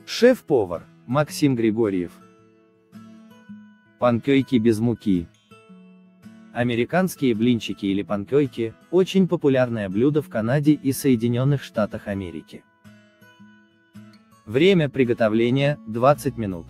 Шеф-повар Максим Григорьев. Панкейки без муки. Американские блинчики или панкейки – очень популярное блюдо в Канаде и Соединенных Штатах Америки. Время приготовления – 20 минут.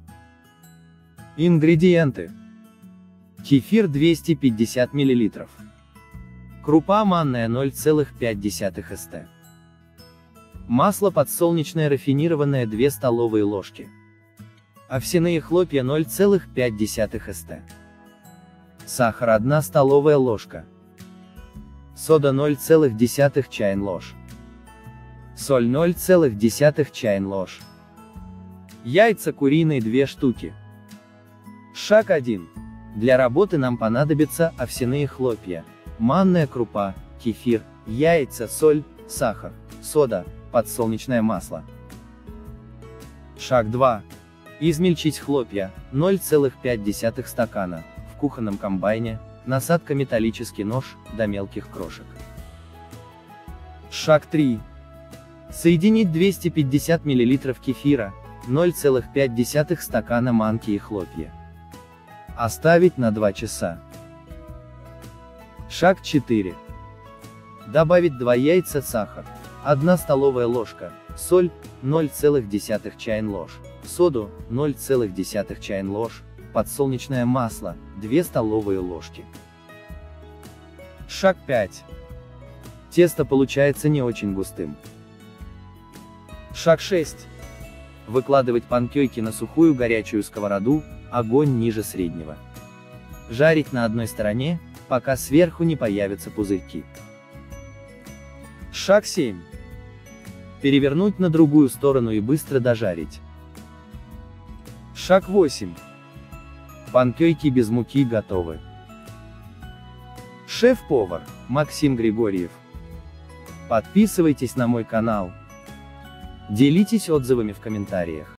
Ингредиенты. Кефир 250 мл. Крупа манная 0,5 ст. Масло подсолнечное рафинированное 2 столовые ложки. Овсяные хлопья 0,5 ст. Сахар 1 столовая ложка. Сода 0,1 чайной ложь. Соль 0,1 чайной ложь. Яйца куриные 2 штуки. Шаг 1. Для работы нам понадобятся овсяные хлопья, манная крупа, кефир, яйца, соль, сахар, сода, подсолнечное масло. Шаг 2. Измельчить хлопья, 0,5 стакана, в кухонном комбайне, насадка металлический нож, до мелких крошек. Шаг 3. Соединить 250 мл кефира, 0,5 стакана манки и хлопья. Оставить на 2 часа. Шаг 4. Добавить 2 яйца, сахар, 1 столовая ложка, соль, 0,1 чайной ложь, соду, 0,1 чайной ложь, подсолнечное масло, 2 столовые ложки. Шаг 5. Тесто получается не очень густым. Шаг 6. Выкладывать панкейки на сухую горячую сковороду, огонь ниже среднего. Жарить на одной стороне, пока сверху не появятся пузырьки. Шаг 7. Перевернуть на другую сторону и быстро дожарить. Шаг 8. Панкейки без муки готовы. Шеф-повар Максим Григорьев. Подписывайтесь на мой канал. Делитесь отзывами в комментариях.